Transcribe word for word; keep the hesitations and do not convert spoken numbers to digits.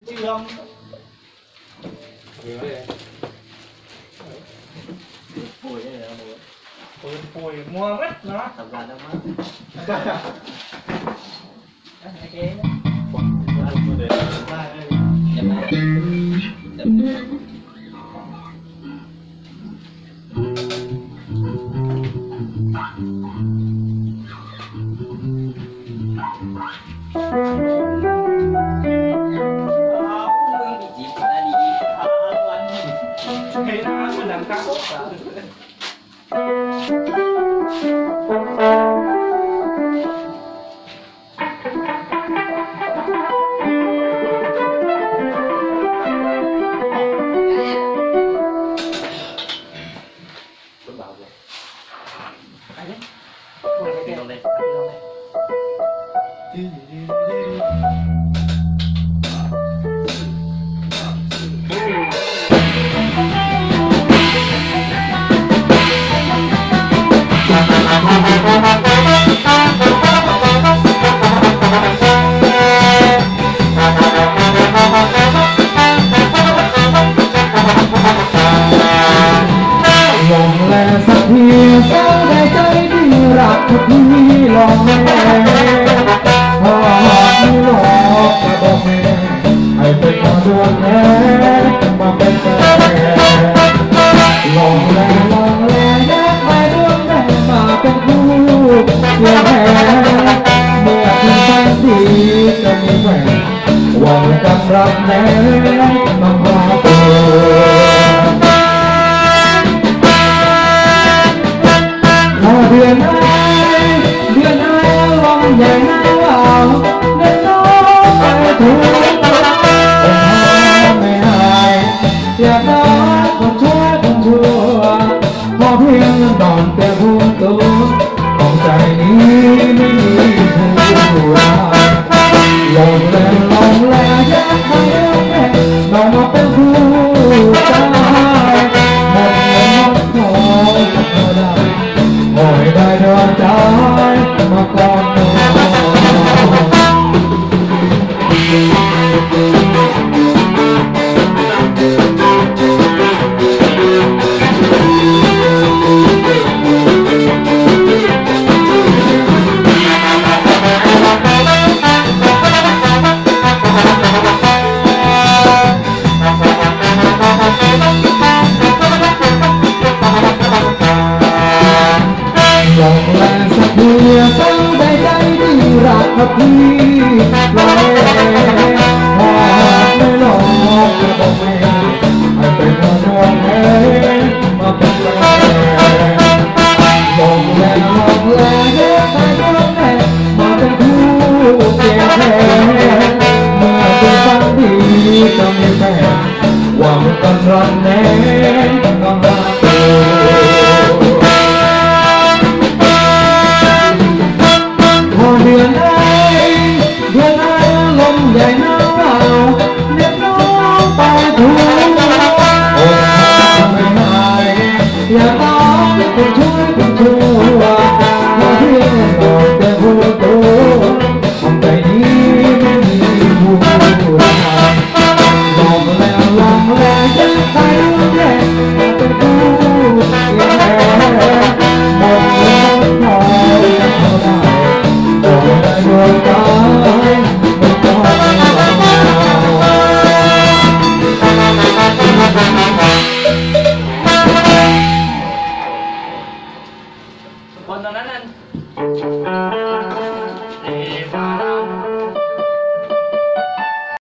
ไม่ยอมป่วยเลยนะมึงป่วยป่วยมัวมัดเนาะทำงานทำมาโอเคนะได้เลยยังไงลองแม่พอไม่หลอกก็บอกแม่ให้เป็นมาดวงแม่มาเป็นแม่ลองแลลองแลแยกไปดวงแม่มาเป็นคู่เพื่อแม่เมื่อที่ฝันดีจะมีแม่หวังกำรับแม่มาพาตัวพอเดือนใหญ่หน้าหวานเดินน้องไปถูกองค์ไม่หายอยากได้คนช่วยคนชั่วพอเพียงนอนแต่หัวตัวของใจนี้ไม่มีผู้รักลองแลลองแลอยากให้แม่น้องมาเป็นผู้ชายหมดเงินหมดทองก็ได้ขอให้ได้ดวงใจมาก่อนลองแลสักทีตั้งใจใจที่รักกับพี่ลอยพอไม่หลอกจะบอกแม่ให้เป็นมาดวงแม่มาเป็นแม่ลองแลลองแลเดินไปดวงแม่มาเป็นคู่เกี่ยวแท้เมื่อเป็นฝันดีจะมีแม่หวังกันรักแม่กำลังโตเดือนไหนเดือนไหนลมใหญ่หนาวเรียกน้องไปถูกโอ้ไม่หายอยากต้องคนช่วยคนชั่วมาเพียงนอนแต่หัวโตของใจนี้ไม่มีผู้รักลองแล้วลองแล้วจะไปรู้แย่เป็นผู้แย่หมดเงินพอจะเท่าไหร่ดวงใจมันก็คนตอนนั้นนั่น